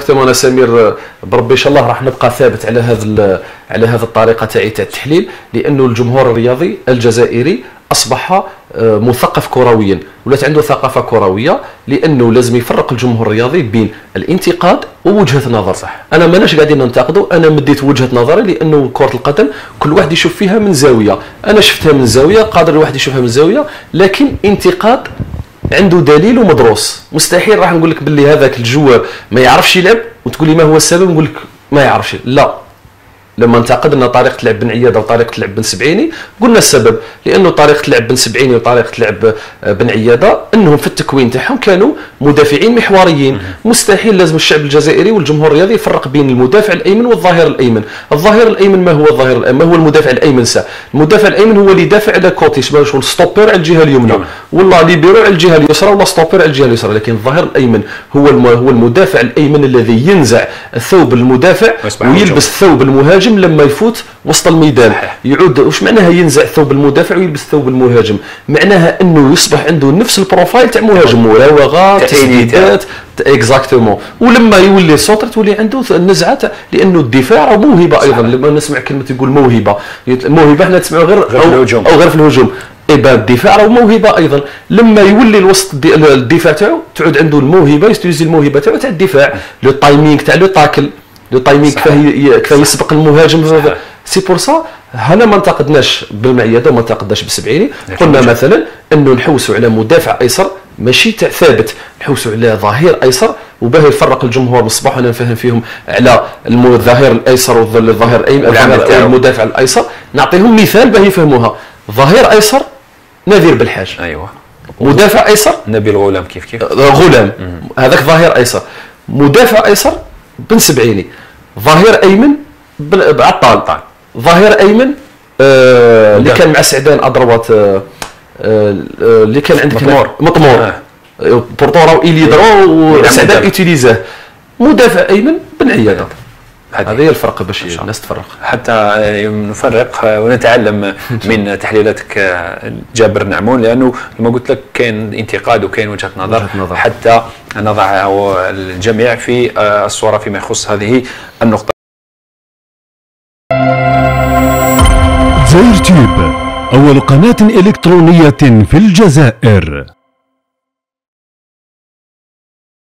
انا سمير بربي ان شاء الله راح نبقى ثابت على هذه الطريقه تاع التحليل، لانه الجمهور الرياضي الجزائري اصبح مثقف كرويا، ولات عنده ثقافه كرويه، لانه لازم يفرق الجمهور الرياضي بين الانتقاد ووجهه نظر. صح. انا ماناش قاعدين ننتقدوا، انا مديت وجهه نظري، لانه كره القدم كل واحد يشوف فيها من زاويه، انا شفتها من زاويه، قادر الواحد يشوفها من زاويه، لكن انتقاد عنده دليل ومدروس. مستحيل راح نقول لك باللي هذاك الجو ما يعرفش يلعب وتقول لي ما هو السبب، نقول لك ما يعرفش. لا، لما انتقدنا طريقه لعب بن عياده وطريقه لعب بن سبعيني قلنا السبب، لانه طريقه لعب بن سبعيني وطريقه لعب بن عياده انهم في التكوين تاعهم كانوا مدافعين محوريين. مستحيل لازم الشعب الجزائري والجمهور الرياضي يفرق بين المدافع الايمن والظهير الايمن. الظهير الايمن ما هو الظهير الايمن؟ ما هو المدافع الايمن؟ المدافع الايمن هو اللي يدافع على كوتي، شباب شغل ستوبر على الجهه اليمنى، ولا ليبيرو على الجهه اليسرى، ولا ستوبر على الجهه اليسرى. لكن الظهير الايمن هو المدافع الايمن الذي ينزع ثوب المدافع ويلبس ثوب المهاجم لما يفوت وسط الميدان. يعود واش معناها ينزع ثوب المدافع ويلبس ثوب المهاجم؟ معناها انه يصبح عنده نفس البروفايل تاع مهاجم، مراوغات، تسديدات، اكزاكتومون. ولما يولي سوتر تولي عنده النزعه، لانه الدفاع موهبه ايضا. لما نسمع كلمه يقول موهبه احنا نسمعوا غير في الهجوم او غير في الهجوم. ايبا الدفاع راه موهبه ايضا. لما يولي الوسط الدفاع تاعو تعود عنده الموهبه، يستوزي الموهبه تاعو تاع الدفاع، لو تايمينغ تاع لو تاكل، لو تايمينغ كيفاه يسبق المهاجم. سي بور سا هنا ما انتقدناش بالمعياده وما انتقدناش بالسبعيني، قلنا مثلا انه نحوسوا على مدافع ايسر ماشي تاع ثابت، نحوسوا على ظهير ايسر، وباه يفرق الجمهور بالصباح انا نفهم فيهم على الظهير الايسر والظهير الايمن والمدافع الايسر. نعطيهم مثال باه يفهموها. ظهير ايسر نذير بالحاج، ايوه. مدافع ايسر نبيل غلام، كيف غلام، هذاك ظهير ايسر. مدافع ايسر بن سبعيني. ظهير ايمن عطال. ظهير ايمن اللي كان مع سعدان اضربات، اللي كان عندك مطمور بورطورا وايلي درو وسعدان يوتيليزاه. مدافع ايمن بن عياده. هذه هي الفرق باش الناس تفرق، حتى نفرق ونتعلم من تحليلاتك جابر نعمون، لانه كما قلت لك كاين انتقاد وكاين وجهه نظر حتى نضع الجميع في الصوره فيما يخص هذه النقطه. زاير تيوب، أول قناة إلكترونية في الجزائر.